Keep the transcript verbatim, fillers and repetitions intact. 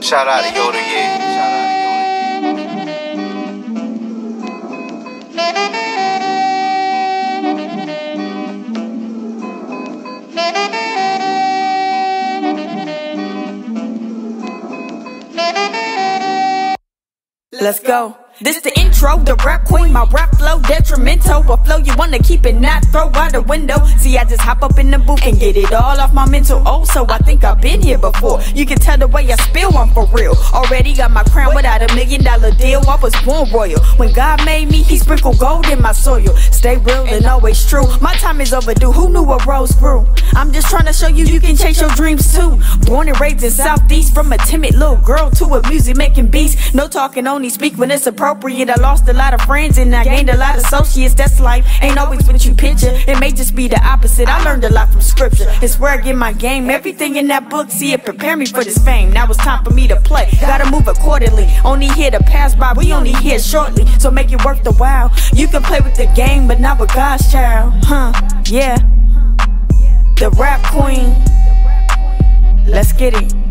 Shout out to Yoda, yeah. Shout out to Let's go. This the intro, the rap queen, my rap flow detrimental. A flow you wanna keep it, not throw out the window. See, I just hop up in the booth and get it all off my mental. Oh, so I think I've been here before. You can tell the way I spill, I'm for real. Already got my crown without a million dollar deal. I was born royal. When God made me, he sprinkled gold in my soil. Stay real and always true. My time is overdue. Who knew a rose grew? I'm just trying to show you you can chase your dreams too. Born and raised in Southeast, from a timid little girl to a music making beast. No talking, only speak when it's appropriate. I lost a lot of friends and I gained a lot of associates. That's life, ain't always what you picture. It may just be the opposite. I learned a lot from scripture. It's where I get my game. Everything in that book, see it prepare me for this fame. Now it's time for me to play. Gotta move accordingly. Only here to pass by, we only here shortly. So make it worth the while. You can play with the game, but not with God's child. Huh, yeah. The rap queen. Let's get it.